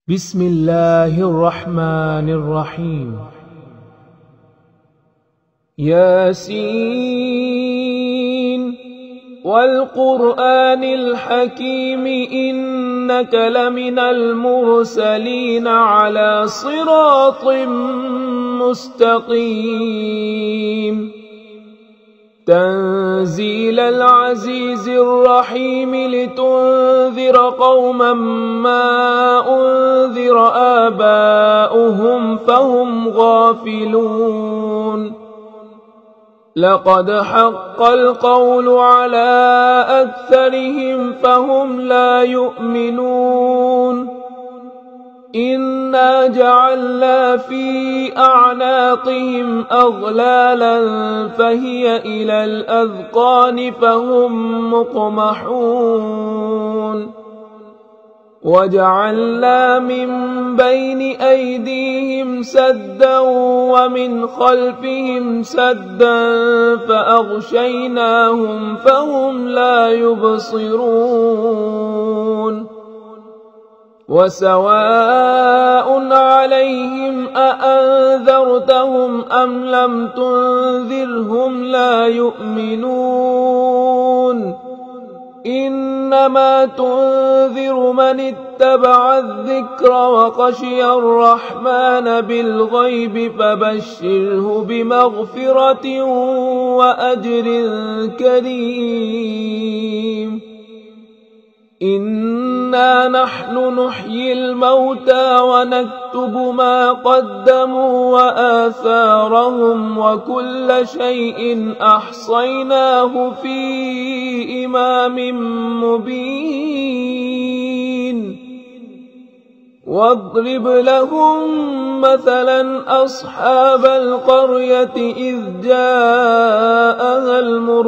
بسم الله الرحمن الرحيم. ياسين والقرآن الحكيم إنك لمن المرسلين على صراط مستقيم تنزيل العزيز الرحيم لتنذر قوما ما أنذر آباؤهم فهم غافلون. لقد حق القول على أكثرهم فهم لا يؤمنون. إنا جعلنا في أعناقهم أغلالا فهي إلى الأذقان فهم مقمحون. وجعلنا من بين أيديهم سدا ومن خلفهم سدا فأغشيناهم فهم لا يبصرون. وسواء عليهم أأنذرتهم أم لم تنذرهم لا يؤمنون. إنما تنذر من اتبع الذكر وخشي الرحمن بالغيب فبشره بمغفرة وأجر كريم. إنا نحن نحيي الموتى ونكتب ما قدموا وآثارهم وكل شيء أحصيناه في إمام مبين. واضرب لهم مثلا أصحاب القرية إذ جاءها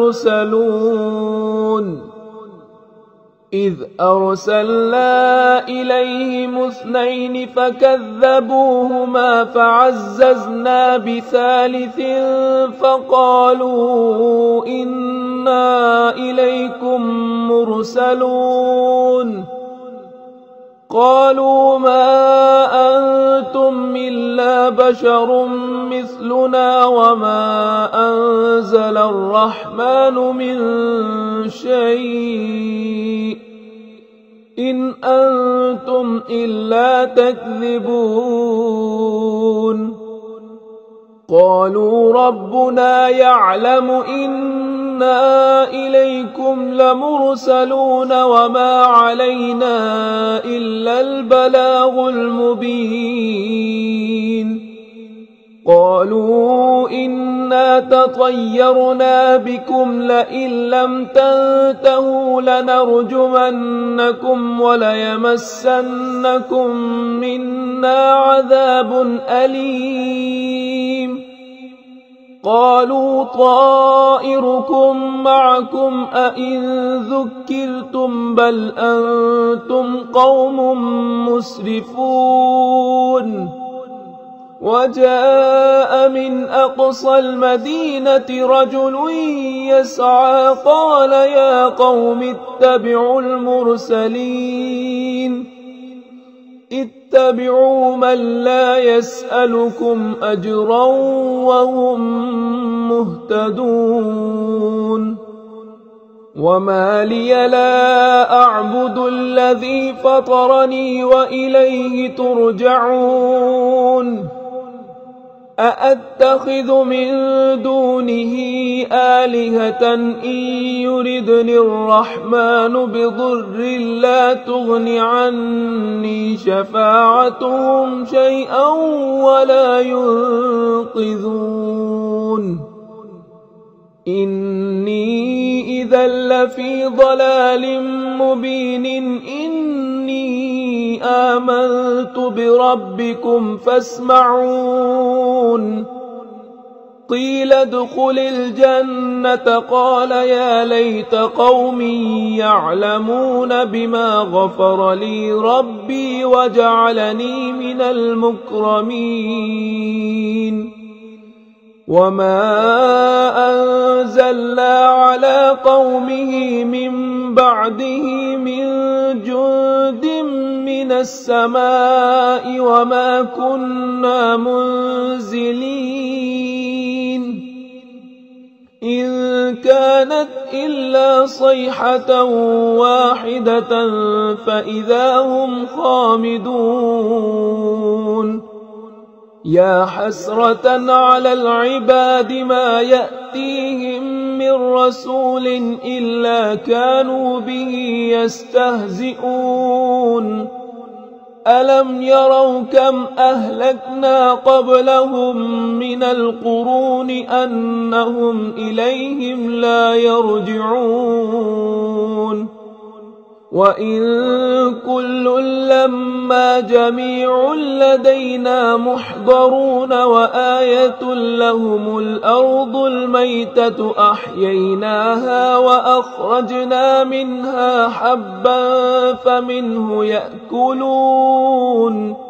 المرسلون إذ أرسلنا إليهم اثنين فكذبوهما فعززنا بثالث فقالوا إنا إليكم مرسلون. قالوا ما أنتم إلا بشر مثلنا وما أنزل الرحمن من شيء إن أنتم إلا تكذبون. قالوا ربنا يعلم إنا إليكم لمرسلون وما علينا إلا البلاغ المبين. قالوا إنا تطيرنا بكم لئن لم تنتهوا لنرجمنكم وليمسنكم منا عذاب أليم. قالوا طائركم معكم أئن ذكرتم بل أنتم قوم مسرفون. وجاء من أقصى المدينة رجل يسعى قال يا قوم اتبعوا المرسلين اتبعوا من لا يسألكم أجرا وهم مهتدون. وما لي لا أعبد الذي فطرني وإليه ترجعون. أأتخذ من دونه آلهة إن يردني الرحمن بضر لا تغن عني شفاعتهم شيئا ولا ينقذون. إني إذا لفي ضلال مبين. إني آمنت بربكم فاسمعون. قيل ادخل الجنة قال يا ليت قومي يعلمون بما غفر لي ربي وجعلني من المكرمين. وما أنزلنا على قومه من بعده من جند من من السماء وما كنا منزلين إن كانت إلا صيحة واحدة فإذا هم خامدون يا حسرة على العباد ما يأتيهم من رسول إلا كانوا به يستهزئون ألم يروا كم أهلكنا قبلهم من القرون أنهم إليهم لا يرجعون وإن كل لما جميع لدينا محضرون وآية لهم الأرض الميتة أحييناها وأخرجنا منها حبا فمنه يأكلون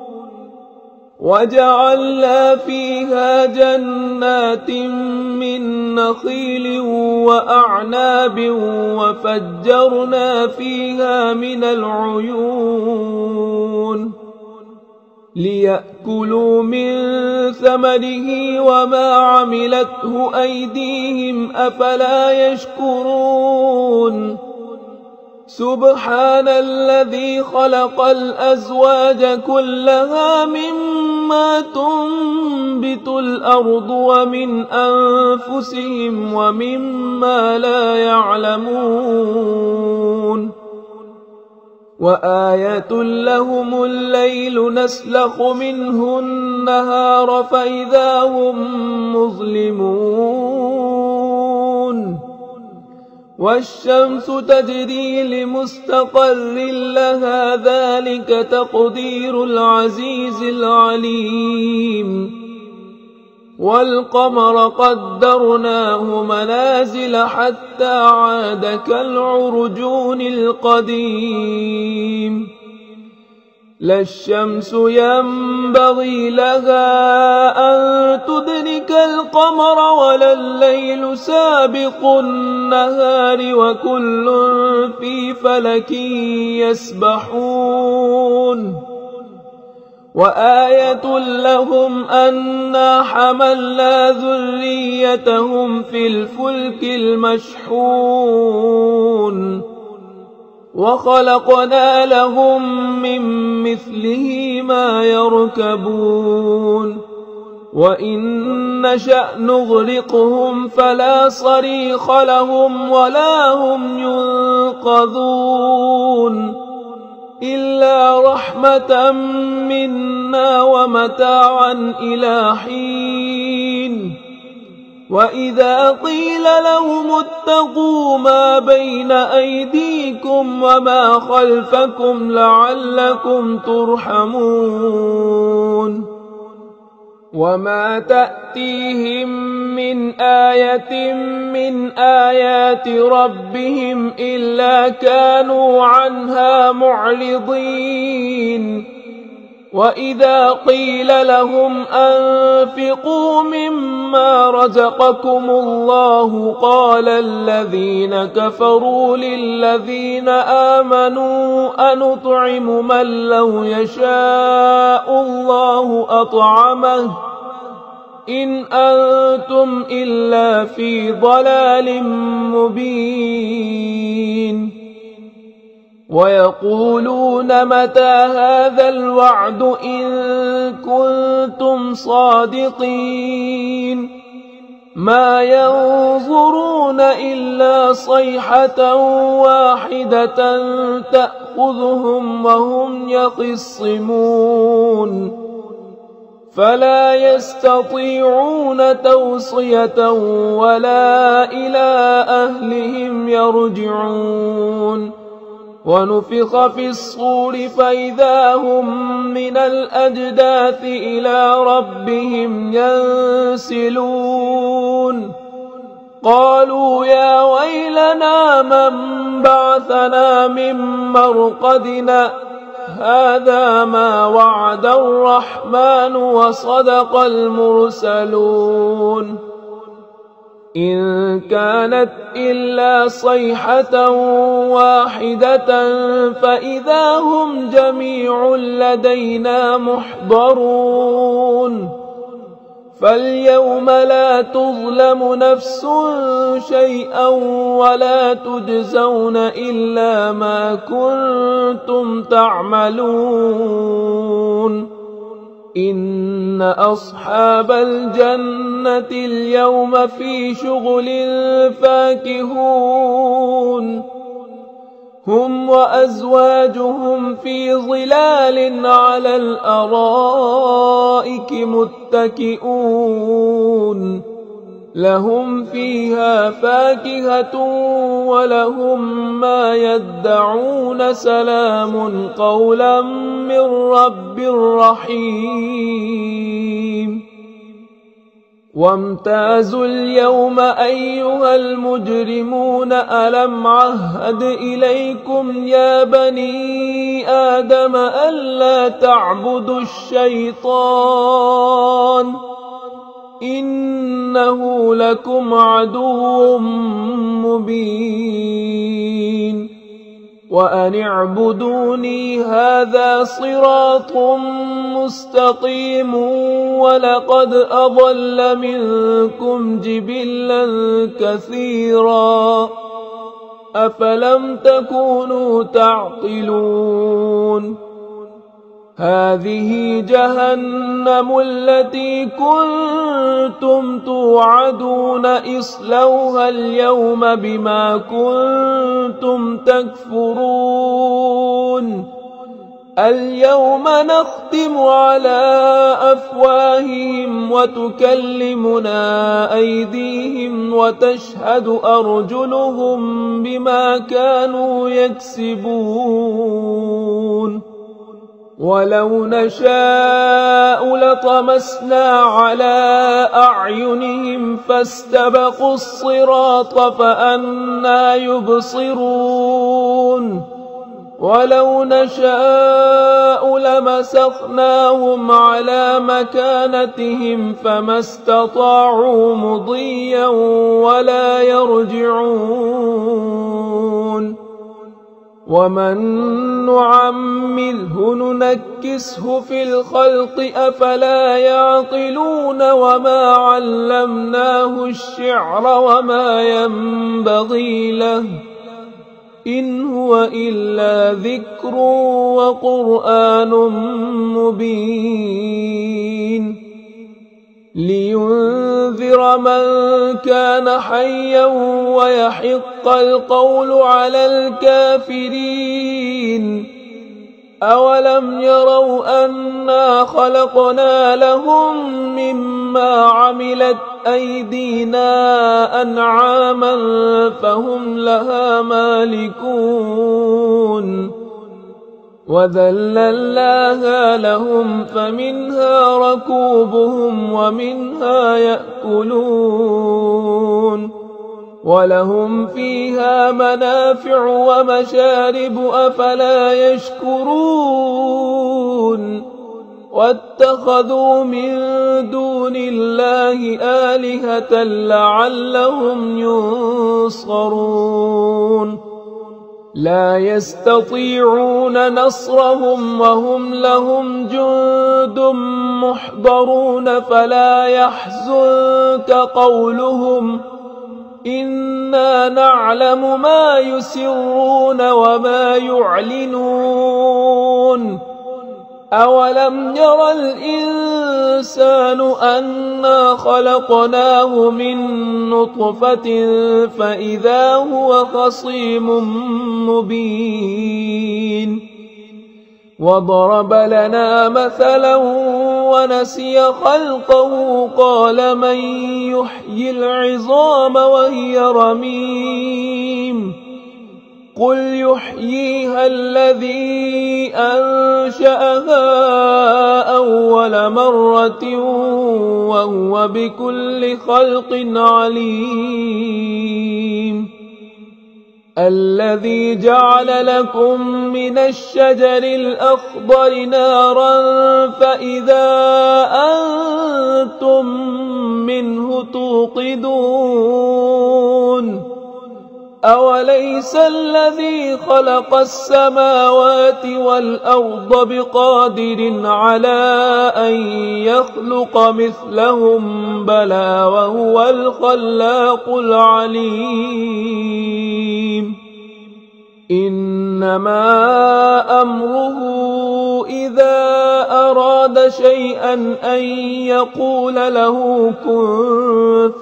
وجعلنا فيها جنات من نخيل وأعناب وفجرنا فيها من العيون ليأكلوا من ثمره وما عملته أيديهم أفلا يشكرون سبحان الذي خلق الأزواج كلها مما تنبت الأرض ومن أنفسهم ومما لا يعلمون وآية لهم الليل نسلخ منه النهار فإذا هم مظلمون والشمس تجري لمستقر لها ذلك تقدير العزيز العليم والقمر قدرناه منازل حتى عاد كالعرجون القديم لا الشمس ينبغي لها أن تدرك القمر ولا الليل سابق النهار وكل في فلك يسبحون وآية لهم أنا حملنا ذريتهم في الفلك المشحون وخلقنا لهم من مثله ما يركبون وإن نشأ نغرقهم فلا صريخ لهم ولا هم ينقذون إلا رحمة منا ومتاعا إلى حين وإذا قيل لهم اتقوا ما بين أيديكم وما خلفكم لعلكم ترحمون وما تأتيهم من آية من آيات ربهم إلا كانوا عنها معرضين وإذا قيل لهم أنفقوا مما رزقكم الله قال الذين كفروا للذين آمنوا أنطعم من لو يشاء الله أطعمه إن أنتم إلا في ضلال مبين ويقولون متى هذا الوعد إن كنتم صادقين ما ينظرون إلا صيحة واحدة تأخذهم وهم يخصمون فلا يستطيعون توصية ولا إلى أهلهم يرجعون ونفخ في الصور فإذا هم من الأجداث إلى ربهم ينسلون قالوا يا ويلنا من بعثنا من مرقدنا هذا ما وعد الرحمن وصدق المرسلون إن كانت إلا صيحة واحدة فإذا هم جميع لدينا محضرون فاليوم لا تظلم نفس شيئا ولا تجزون إلا ما كنتم تعملون إن أصحاب الجنة اليوم في شغل فاكهون هم وأزواجهم في ظلال على الأرائك متكئون لهم فيها فاكهة ولهم ما يدعون سلام قولا من رب رحيم وامتازوا اليوم أيها المجرمون ألم عهد إليكم يا بني آدم ألا تعبدوا الشيطان إنه لكم عدو مبين وأن اعبدوني هذا صراط مستقيم ولقد أضل منكم جبلا كثيرا أفلم تكونوا تعقلون هذه جهنم التي كنتم توعدون اصلوها اليوم بما كنتم تكفرون اليوم نختم على أفواههم وتكلمنا أيديهم وتشهد أرجلهم بما كانوا يكسبون ولو نشاء لطمسنا على أعينهم فاستبقوا الصراط فأنى يبصرون ولو نشاء لمسخناهم على مكانتهم فما استطاعوا مضيا ولا يرجعون ومن نعمره ننكسه في الخلق أفلا يعقلون وما علمناه الشعر وما ينبغي له إن هو إلا ذكر وقرآن مبين لينذر من كان حيا ويحق القول على الكافرين أولم يروا أنا خلقنا لهم مما عملت أيدينا أنعاما فهم لها مالكون وذللناها لهم فمنها ركوبهم ومنها يأكلون ولهم فيها منافع ومشارب أفلا يشكرون واتخذوا من دون الله آلهة لعلهم ينصرون لا يستطيعون نصرهم وهم لهم جند محضرون فلا يحزنك قولهم إنا نعلم ما يسرون وما يعلنون أولم ير الإنسان أنا خلقناه من نطفة فإذا هو خصيم مبين وضرب لنا مثلا ونسي خلقه قال من يحيي العظام وهي رميم قل يحييها الذي أنشأها أول مرة وهو بكل خلق عليم الذي جعل لكم من الشجر الأخضر نارا فإذا أنتم منه توقدون أوليس الذي خلق السماوات والأرض بقادر على أن يخلق مثلهم بلى وهو الخلاق العليم إنما أمره إذا أراد شيئا أن يقول له كن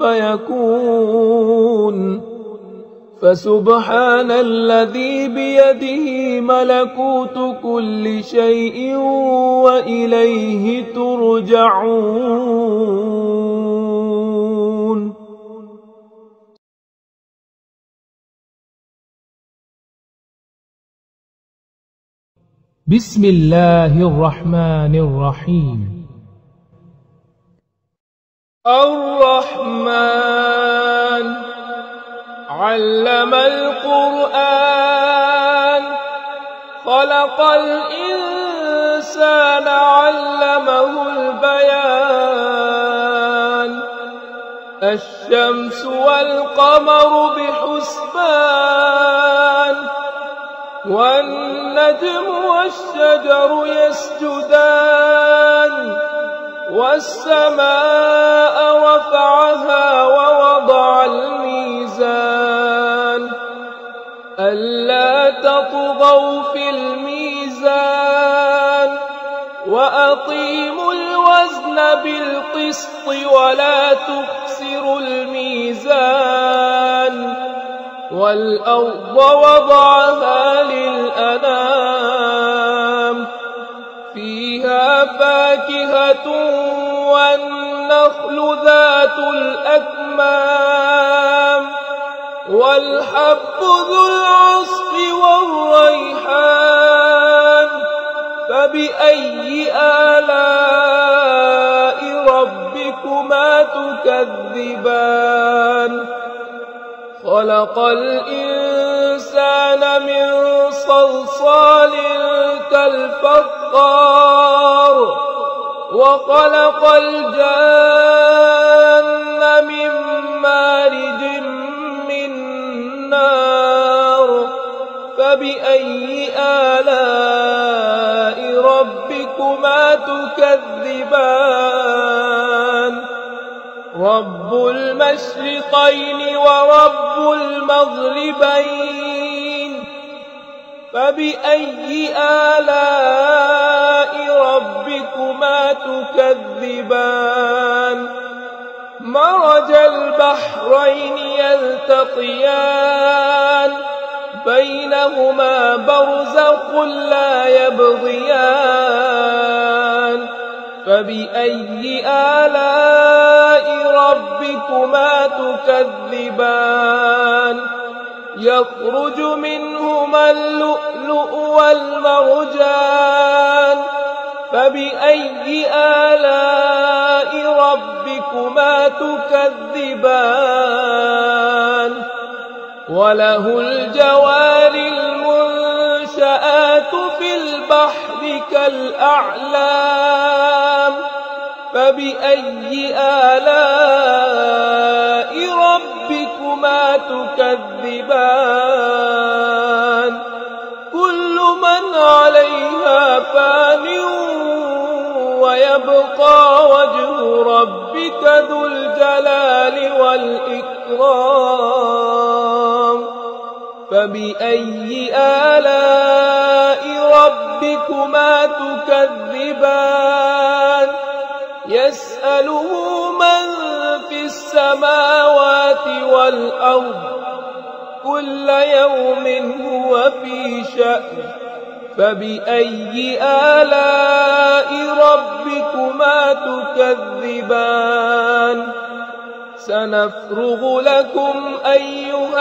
فيكون فسبحان الذي بيده ملكوت كل شيء وإليه ترجعون. بسم الله الرحمن الرحيم. الرحمن علم القرآن خلق الإنسان علمه البيان الشمس والقمر بحسبان والنجم والشجر يسجدان والسماء رفعها ووضع الميزان ألا تطغوا في الميزان وأقيموا الوزن بالقسط ولا تخسروا الميزان والأرض وضعها للأنام فيها فاكهة والنخل ذات الأكمام والحب ذو العصف والريحان فبأي آلاء ربكما تكذبان خلق الإنسان من صلصال كالفخار وخلق الجن من مارج من نار فبأي آلاء ربكما تكذبان رب المشرقين ورب المغربين فبأي آلاء ربكما تكذبان مرج البحرين يلتقيان بينهما برزخ لا يبغيان فبأي آلاء ربكما تكذبان يخرج منهما اللؤلؤ والمرجان فبأي آلاء ربكما تكذبان وله الجوار المنشآت في البحر كالأعلام فبأي آلاء ربكما تكذبان كل من عليها فان ويبقى وجه ربك ذو الجلال والإكرام فبأي آلاء ربكما تكذبان يسأله من في السماوات والأرض كل يوم هو في شأن فبأي آلاء ربكما تكذبان سنفرغ لكم أيها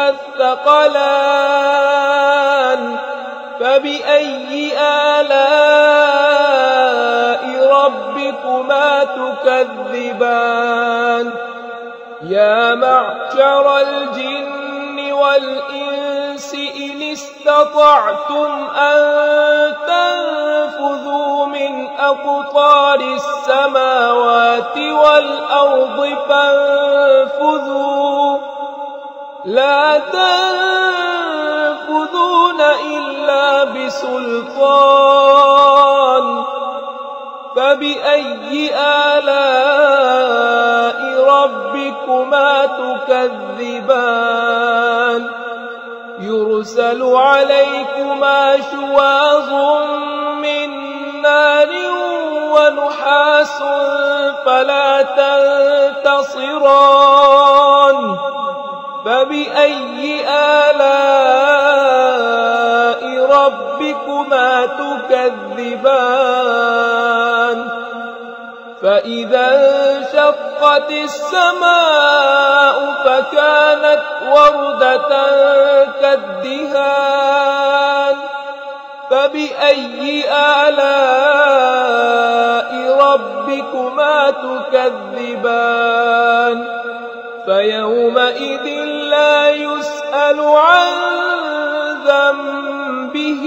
الثقلان فبأي آلاء ربكما تكذبان يا معشر الجن والإنس والإنس إن استطعتم أن تنفذوا من أقطار السماوات والأرض فانفذوا لا تنفذون إلا بسلطان فبأي آلاء ربكما تكذبان يرسل عليكما شواظ من نار ونحاس فلا تنتصران فبأي آلاء ربكما تكذبان فإذا انشقت السماء فكانت وردة كالدهان فبأي آلاء ربكما تكذبان فيومئذ لا يسأل عن ذنبه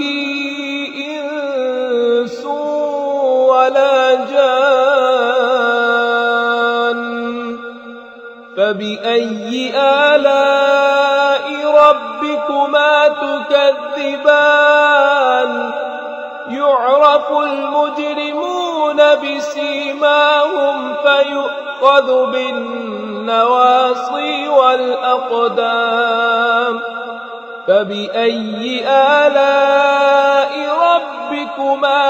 إنس ولا جان فبأي آلاء ربكما تكذبان يعرف المجرمون بسيماهم فيؤخذ بالنواصي والأقدام فبأي آلاء ربكما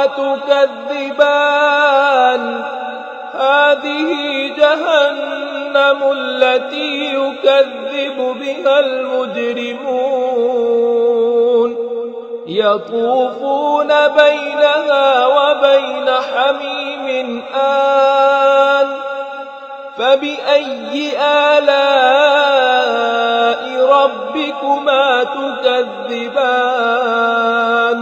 تكذبان هذه جهنم التي يكذب بها المجرمون يطوفون بينها وبين حميم آن فبأي آلاء ربكما تكذبان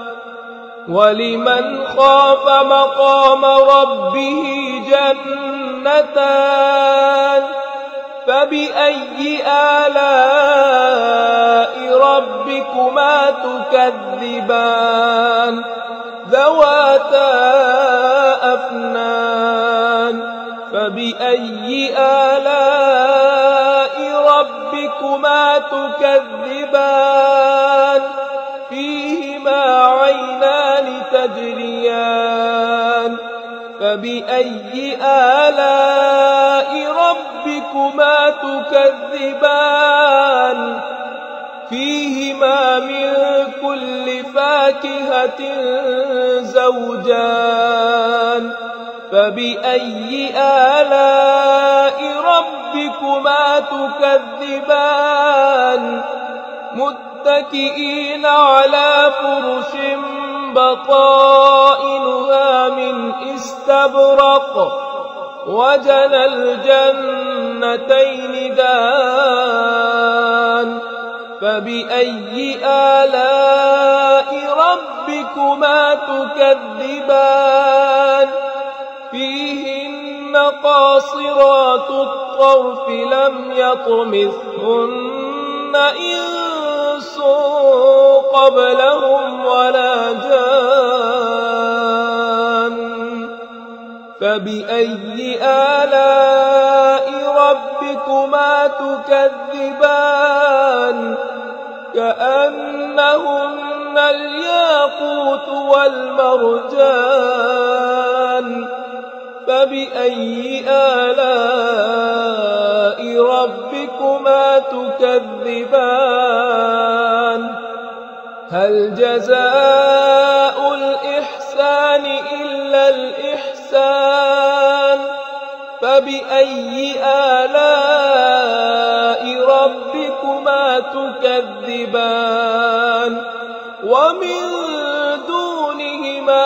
ولمن خاف مقام ربه جنتان فبأي آلاء ربكما تكذبان ذواتا أفنان فبأي آلاء ربكما تكذبان فيهما عينان تجريان فبأي آلاء ربكما تكذبان فيهما من كل فاكهة زوجان فبأي آلاء ربكما تكذبان متكئين على فرش بطائنها من استبرق وجنى الجنتين دان فبأي آلاء ربكما تكذبان فيهن قاصرات الطرف لم يطمثهن إنس قبلهم ولا جان فبأي آلاء ربكما تكذبان كأنهن الياقوت والمرجان فبأي آلاء ربكما تكذبان هل جزاء الإحسان إلا الإحسان فبأي آلاء ربكما تكذبان ومن دونهما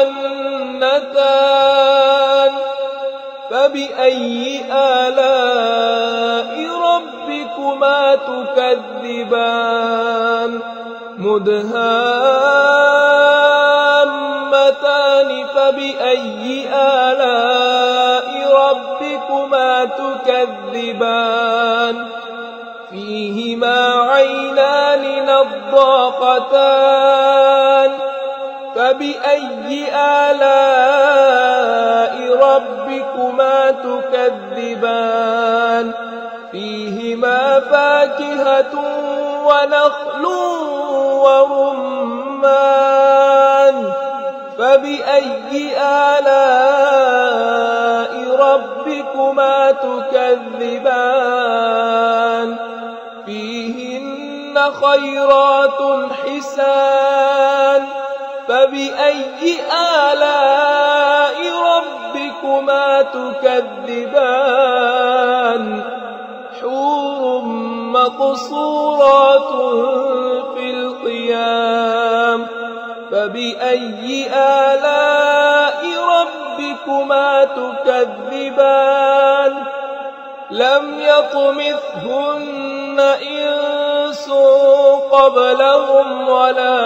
جنتان فبأي آلاء ربكما تكذبان مدهامتان فبأي آلاء ربكما تكذبان فيهما عينان النضاقتان فبأي آلاء ربكما تكذبان فيهما فاكهة ونخل ورمان فبأي آلاء ربكما تكذبان فيهن خيرات حسان فبأي آلاء ربكما تكذبان حور مقصورات في الخيام فبأي آلاء ربكما تكذبان لم يطمثهن إنس قبلهم ولا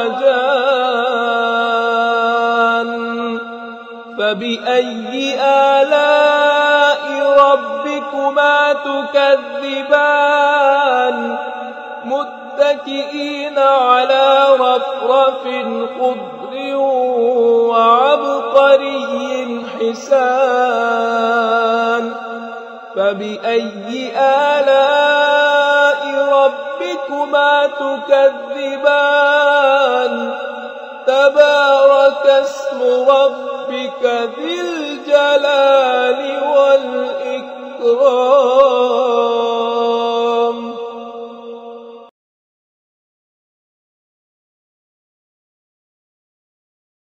جان فبأي آلاء ربكما تكذبان متكئين على رفرف خضر وعبقري حسان فبأي آلاء ربكما تكذبان تبارك اسم ربك ذي الجلال والإكرام